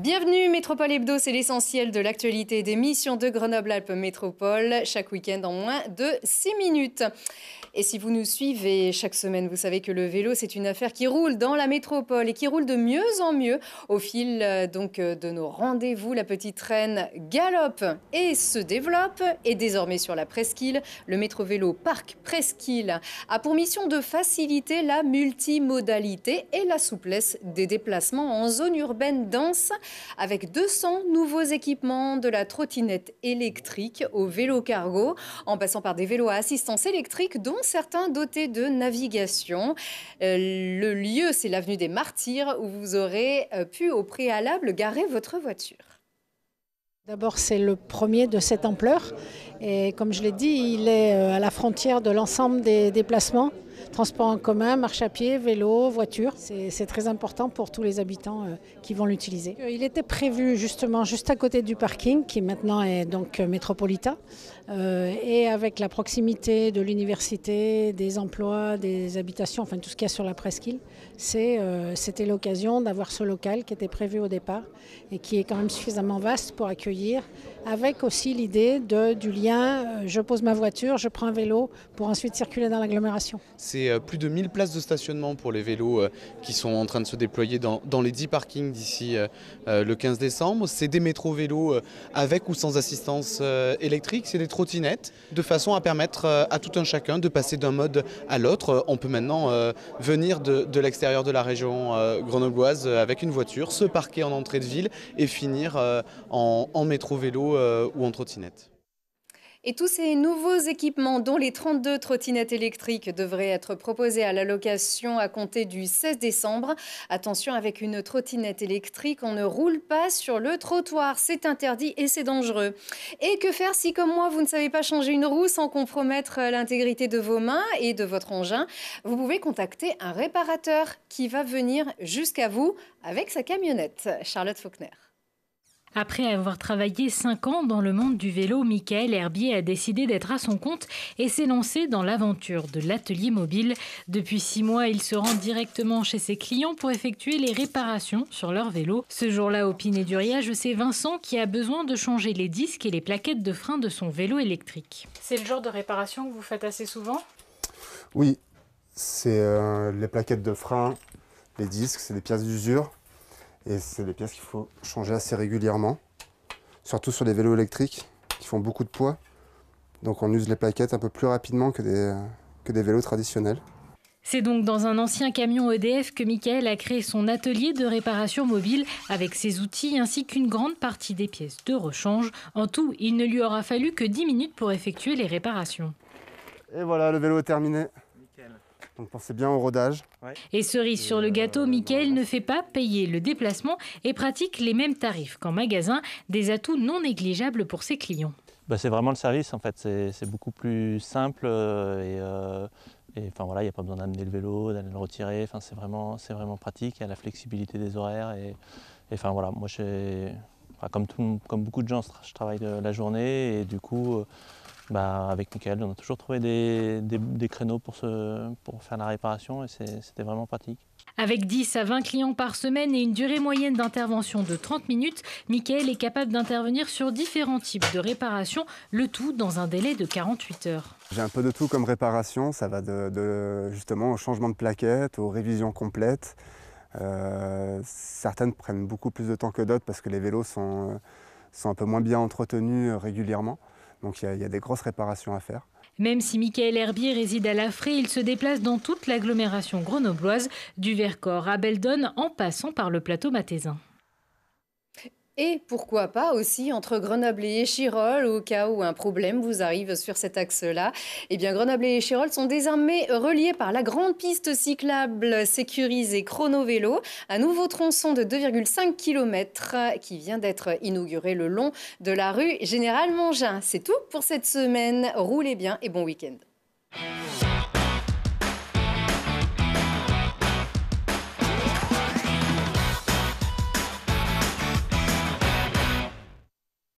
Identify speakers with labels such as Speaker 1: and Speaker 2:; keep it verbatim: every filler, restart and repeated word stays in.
Speaker 1: Bienvenue Métropole Hebdo, c'est l'essentiel de l'actualité des missions de Grenoble-Alpes Métropole, chaque week-end en moins de six minutes. Et si vous nous suivez chaque semaine, vous savez que le vélo, c'est une affaire qui roule dans la métropole et qui roule de mieux en mieux au fil euh, donc, euh, de nos rendez-vous. La petite traîne galope et se développe. Et désormais sur la presqu'île, le métro-vélo Parc Presqu'île a pour mission de faciliter la multimodalité et la souplesse des déplacements en zone urbaine dense avec deux cents nouveaux équipements, de la trottinette électrique au vélo cargo, en passant par des vélos à assistance électrique, dont certains dotés de navigation. Euh, le lieu, c'est l'avenue des Martyrs, où vous aurez euh, pu au préalable garer votre voiture.
Speaker 2: D'abord, c'est le premier de cette ampleur et comme je l'ai dit, il est à la frontière de l'ensemble des déplacements, transport en commun, marche à pied, vélo, voiture. C'est très important pour tous les habitants qui vont l'utiliser. Il était prévu justement juste à côté du parking qui maintenant est donc métropolitain et avec la proximité de l'université, des emplois, des habitations, enfin tout ce qu'il y a sur la presqu'île, c'était l'occasion d'avoir ce local qui était prévu au départ et qui est quand même suffisamment vaste pour accueillir, avec aussi l'idée du lien, je pose ma voiture, je prends un vélo pour ensuite circuler dans l'agglomération.
Speaker 3: C'est plus de mille places de stationnement pour les vélos qui sont en train de se déployer dans, dans les dix parkings d'ici le quinze décembre. C'est des métro-vélos avec ou sans assistance électrique, c'est des trottinettes, de façon à permettre à tout un chacun de passer d'un mode à l'autre. On peut maintenant venir de, de l'extérieur de la région grenobloise avec une voiture, se parquer en entrée de ville et finir en, en métro-vélo ou en trottinette.
Speaker 1: Et tous ces nouveaux équipements, dont les trente-deux trottinettes électriques, devraient être proposés à la location à compter du seize décembre. Attention, avec une trottinette électrique, on ne roule pas sur le trottoir. C'est interdit et c'est dangereux. Et que faire si, comme moi, vous ne savez pas changer une roue sans compromettre l'intégrité de vos mains et de votre engin? Vous pouvez contacter un réparateur qui va venir jusqu'à vous avec sa camionnette. Charlotte Faulkner.
Speaker 4: Après avoir travaillé cinq ans dans le monde du vélo, Michael Herbier a décidé d'être à son compte et s'est lancé dans l'aventure de l'atelier mobile. Depuis six mois, il se rend directement chez ses clients pour effectuer les réparations sur leur vélo. Ce jour-là, au Pinet-Duriage, c'est Vincent qui a besoin de changer les disques et les plaquettes de frein de son vélo électrique. C'est le genre de réparation que vous faites assez souvent?
Speaker 5: Oui, c'est euh, les plaquettes de frein, les disques, c'est des pièces d'usure. Et c'est des pièces qu'il faut changer assez régulièrement, surtout sur les vélos électriques qui font beaucoup de poids. Donc on use les plaquettes un peu plus rapidement que des, que des vélos traditionnels.
Speaker 4: C'est donc dans un ancien camion E D F que Michael a créé son atelier de réparation mobile avec ses outils ainsi qu'une grande partie des pièces de rechange. En tout, il ne lui aura fallu que dix minutes pour effectuer les réparations.
Speaker 5: Et voilà, le vélo est terminé. Donc pensez bien au rodage.
Speaker 4: Et cerise sur le gâteau, Michael ne fait pas payer le déplacement et pratique les mêmes tarifs qu'en magasin, des atouts non négligeables pour ses clients.
Speaker 6: Bah, c'est vraiment le service en fait, c'est beaucoup plus simple et, euh, et enfin, voilà, il n'y a pas besoin d'amener le vélo, d'aller le retirer, enfin, c'est vraiment, vraiment pratique, il y a la flexibilité des horaires et, et enfin, voilà, moi enfin, comme, tout, comme beaucoup de gens, je travaille la journée et du coup Bah, avec Michael, on a toujours trouvé des, des, des créneaux pour, se, pour faire la réparation et c'était vraiment pratique.
Speaker 4: Avec dix à vingt clients par semaine et une durée moyenne d'intervention de trente minutes, Michael est capable d'intervenir sur différents types de réparations, le tout dans un délai de quarante-huit heures.
Speaker 5: J'ai un peu de tout comme réparation, ça va de, de, justement au changement de plaquettes, aux révisions complètes. Euh, certaines prennent beaucoup plus de temps que d'autres parce que les vélos sont, sont un peu moins bien entretenus régulièrement. Donc il y, y a des grosses réparations à faire.
Speaker 4: Même si Michael Herbier réside à Laffré, il se déplace dans toute l'agglomération grenobloise, du Vercors à Beldonne en passant par le plateau mathésin.
Speaker 1: Et pourquoi pas aussi entre Grenoble et Échirolles, au cas où un problème vous arrive sur cet axe-là. Eh bien, Grenoble et Échirolles sont désormais reliés par la grande piste cyclable sécurisée Chrono-Vélo, un nouveau tronçon de deux virgule cinq kilomètres qui vient d'être inauguré le long de la rue Général Mangin. C'est tout pour cette semaine. Roulez bien et bon week-end.